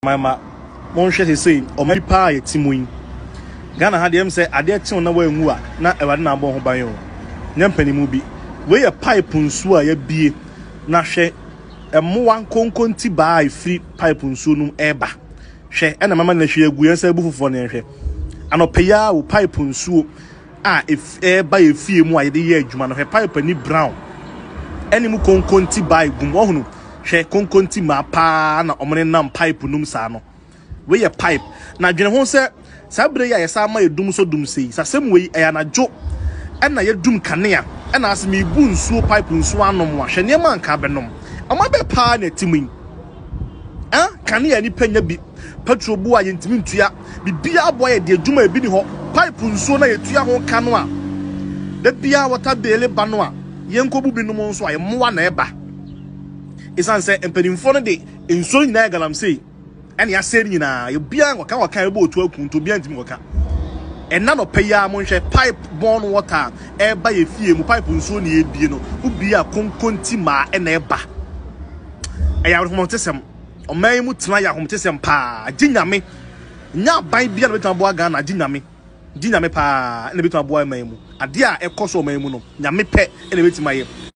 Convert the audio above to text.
Mama, mon share say, or my pie, Timuin. Ghana had him say, I dare tell no way, not a random bomb by you. Nampany movie. Where a pipe on sua ye be, na share a more conti by free pipe on sunum eba. Share and a mamma she a say buff for nature. And a paya will pipe on su. Ah, if air by a few more the edge, man of a pipe and brown. Any more conti by Gumohunu. She konkonti ma pa na omene nam pipe num sa no we ye pipe na dwene ho se sabre ya yesa ma yedum so dum sei sasem we ya na jo na yedum kanea na asem ibu nsuo pipe nsuo anom wa hwe ne ma nka benom ama be pa na timin kanea ni panya bi petrol bu aye ntimi ntua bibia aboye de adwuma bi ni ho pipe nsuo na yetua ho kano a da bia water bele ba no a yenkobu bi no nso aye moa na eba isan say empenimfo no de enso nyina galam sei ene ya seri nyina ye bia waka ebo otu akun to bia ntimi waka enna no paya mo nhwe pipe born water eba ye fie mu pipe nso na ye bie no ubia konkonti ma ena eba eya ho tesem o mai mu tena ya ho tesem pa ginyame nya ban bia no betan bo aga na ginyame pa ene betan bo mai mu ade a ekoso mai mu no nyame pe ene betima ye